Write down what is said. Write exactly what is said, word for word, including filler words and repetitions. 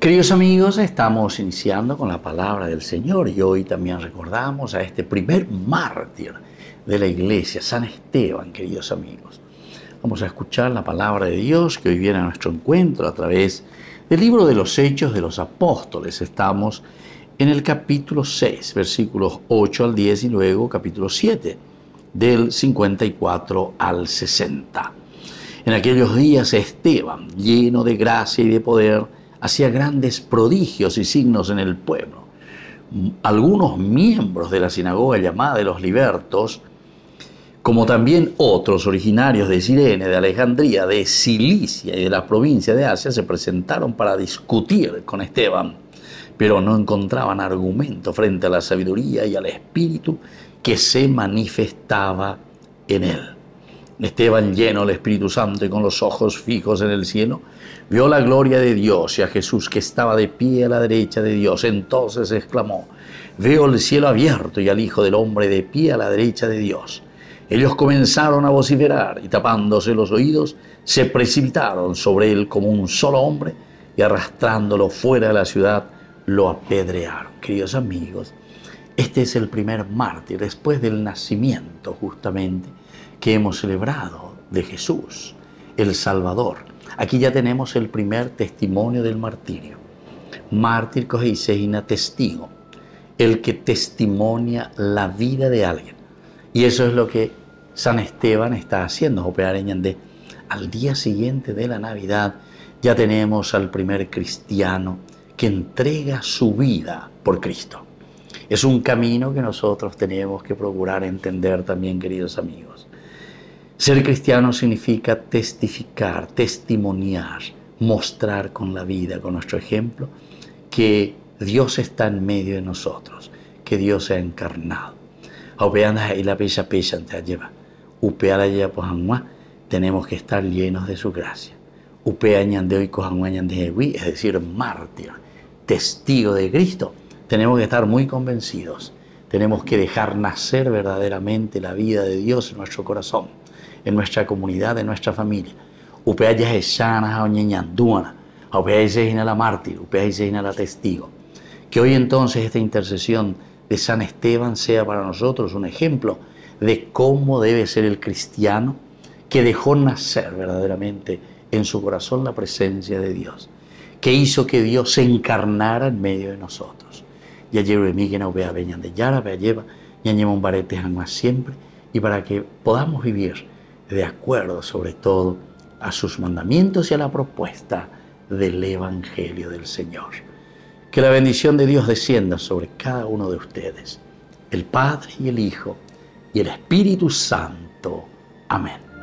Queridos amigos, estamos iniciando con la palabra del Señor y hoy también recordamos a este primer mártir de la iglesia, San Esteban, queridos amigos. Vamos a escuchar la palabra de Dios que hoy viene a nuestro encuentro a través del libro de los Hechos de los Apóstoles. Estamos en el capítulo seis, versículos ocho al diez y luego capítulo siete, del cincuenta y cuatro al sesenta. En aquellos días Esteban, lleno de gracia y de poder, hacía grandes prodigios y signos en el pueblo. Algunos miembros de la sinagoga llamada de los Libertos, como también otros originarios de Cirene, de Alejandría, de Cilicia y de la provincia de Asia, se presentaron para discutir con Esteban, pero no encontraban argumento frente a la sabiduría y al espíritu que se manifestaba en él. Esteban, lleno del Espíritu Santo y con los ojos fijos en el cielo, vio la gloria de Dios y a Jesús que estaba de pie a la derecha de Dios. Entonces exclamó: veo el cielo abierto y al Hijo del Hombre de pie a la derecha de Dios. Ellos comenzaron a vociferar y tapándose los oídos, se precipitaron sobre él como un solo hombre y arrastrándolo fuera de la ciudad, lo apedrearon. Queridos amigos, este es el primer mártir después del nacimiento justamente que hemos celebrado de Jesús, el Salvador. Aquí ya tenemos el primer testimonio del martirio. Mártir cogeisegina testigo, el que testimonia la vida de alguien. Y eso es lo que San Esteban está haciendo. Al día siguiente de la Navidad ya tenemos al primer cristiano que entrega su vida por Cristo. Es un camino que nosotros tenemos que procurar entender también, queridos amigos. Ser cristiano significa testificar, testimoniar, mostrar con la vida, con nuestro ejemplo, que Dios está en medio de nosotros, que Dios se ha encarnado. Tenemos que estar llenos de su gracia. Es decir, mártir, testigo de Cristo. Tenemos que estar muy convencidos. Tenemos que dejar nacer verdaderamente la vida de Dios en nuestro corazón, en nuestra comunidad, en nuestra familia. Que hoy entonces esta intercesión de San Esteban sea para nosotros un ejemplo de cómo debe ser el cristiano que dejó nacer verdaderamente en su corazón la presencia de Dios, que hizo que Dios se encarnara en medio de nosotros. Ya llevo en mí que no vea veñan de Yara, vea lleva, ya lleva un barete más siempre, y para que podamos vivir de acuerdo sobre todo a sus mandamientos y a la propuesta del Evangelio del Señor. Que la bendición de Dios descienda sobre cada uno de ustedes, el Padre y el Hijo y el Espíritu Santo. Amén.